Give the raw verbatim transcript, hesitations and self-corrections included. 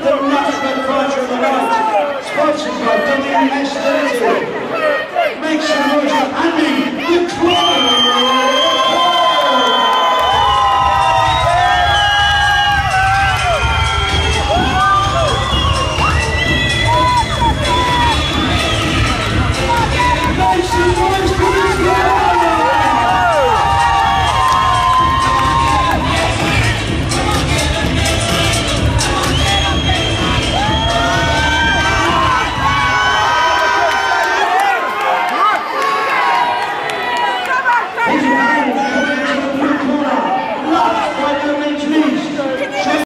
the Nutmeg Fighter of the Night, sponsored by W S thirty. Make some noise for Andy.